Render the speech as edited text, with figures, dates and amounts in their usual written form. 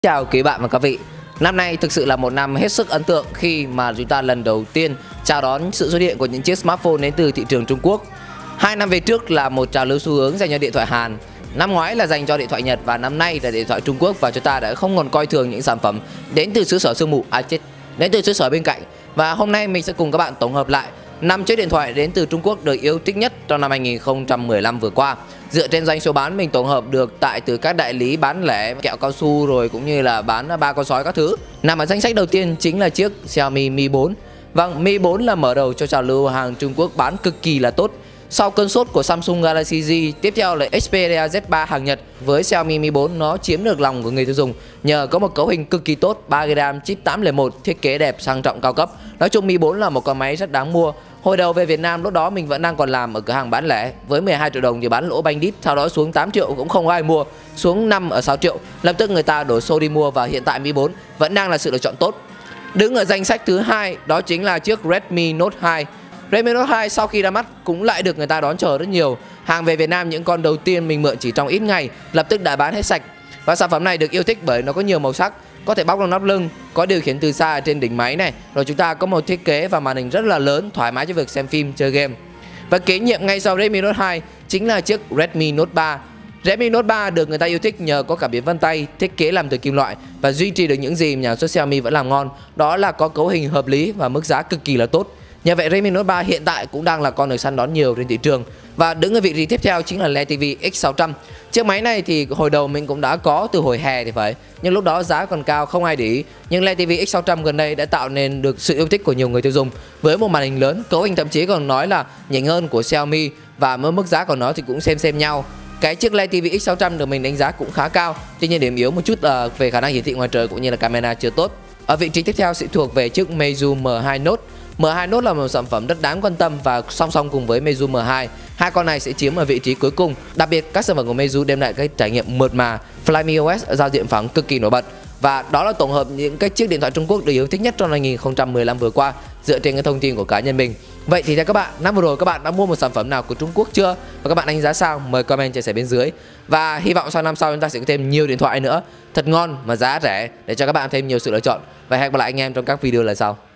Chào quý bạn và các vị. Năm nay thực sự là một năm hết sức ấn tượng khi mà chúng ta lần đầu tiên chào đón sự xuất hiện của những chiếc smartphone đến từ thị trường Trung Quốc. 2 năm về trước là một trào lưu xu hướng dành cho điện thoại Hàn, năm ngoái là dành cho điện thoại Nhật và năm nay là điện thoại Trung Quốc, và chúng ta đã không còn coi thường những sản phẩm đến từ xứ sở sương mù, đến từ xứ sở bên cạnh. Và hôm nay mình sẽ cùng các bạn tổng hợp lại 5 chiếc điện thoại đến từ Trung Quốc được yêu thích nhất trong năm 2015 vừa qua. Dựa trên doanh số bán mình tổng hợp được từ các đại lý bán lẻ kẹo cao su rồi cũng như là bán ba con sói các thứ. Nằm ở danh sách đầu tiên chính là chiếc Xiaomi Mi 4. Vâng, Mi 4 là mở đầu cho trào lưu hàng Trung Quốc bán cực kỳ là tốt. Sau cơn sốt của Samsung Galaxy Z, tiếp theo là Xperia Z3 hàng Nhật, với Xiaomi Mi 4 nó chiếm được lòng của người tiêu dùng nhờ có một cấu hình cực kỳ tốt, 3GB RAM, chip 801, thiết kế đẹp, sang trọng, cao cấp. Nói chung Mi 4 là một con máy rất đáng mua. Hồi đầu về Việt Nam lúc đó mình vẫn đang còn làm ở cửa hàng bán lẻ, với 12 triệu đồng thì bán lỗ banh đít, sau đó xuống 8 triệu cũng không ai mua, xuống 5 ở 6 triệu, lập tức người ta đổ xô đi mua, và hiện tại Mi 4 vẫn đang là sự lựa chọn tốt. Đứng ở danh sách thứ hai đó chính là chiếc Redmi Note 2. Redmi Note 2 sau khi ra mắt cũng lại được người ta đón chờ rất nhiều. Hàng về Việt Nam những con đầu tiên mình mượn chỉ trong ít ngày lập tức đã bán hết sạch. Và sản phẩm này được yêu thích bởi nó có nhiều màu sắc, có thể bóc lên nắp lưng, có điều khiển từ xa ở trên đỉnh máy này, rồi chúng ta có một thiết kế và màn hình rất là lớn, thoải mái cho việc xem phim, chơi game. Và kế nhiệm ngay sau Redmi Note 2 chính là chiếc Redmi Note 3. Redmi Note 3 được người ta yêu thích nhờ có cảm biến vân tay, thiết kế làm từ kim loại và duy trì được những gì nhà xuất Xiaomi vẫn làm ngon, đó là có cấu hình hợp lý và mức giá cực kỳ là tốt. Nhờ vậy Redmi Note 3 hiện tại cũng đang là con được săn đón nhiều trên thị trường. Và đứng ở vị trí tiếp theo chính là LED TV X600. Chiếc máy này thì hồi đầu mình cũng đã có từ hồi hè thì phải, nhưng lúc đó giá còn cao không ai để ý. Nhưng LED TV X600 gần đây đã tạo nên được sự yêu thích của nhiều người tiêu dùng với một màn hình lớn, cấu hình thậm chí còn nói là nhỉnh hơn của Xiaomi, và mức giá của nó thì cũng xem nhau. Cái chiếc LED TV X600 được mình đánh giá cũng khá cao, tuy nhiên điểm yếu một chút về khả năng hiển thị ngoài trời cũng như là camera chưa tốt. Ở vị trí tiếp theo sẽ thuộc về chiếc Meizu M2 Note. M2 Note là một sản phẩm rất đáng quan tâm, và song song cùng với Meizu M2, hai con này sẽ chiếm ở vị trí cuối cùng. Đặc biệt các sản phẩm của Meizu đem lại cái trải nghiệm mượt mà, Flyme OS giao diện phẳng cực kỳ nổi bật. Và đó là tổng hợp những cái chiếc điện thoại Trung Quốc được yêu thích nhất trong năm 2015 vừa qua dựa trên cái thông tin của cá nhân mình. Vậy thì theo các bạn, năm vừa rồi các bạn đã mua một sản phẩm nào của Trung Quốc chưa? Và các bạn đánh giá sao? Mời comment chia sẻ bên dưới. Và hy vọng sau năm sau chúng ta sẽ có thêm nhiều điện thoại nữa thật ngon mà giá rẻ để cho các bạn thêm nhiều sự lựa chọn. Và hẹn gặp lại anh em trong các video lần sau.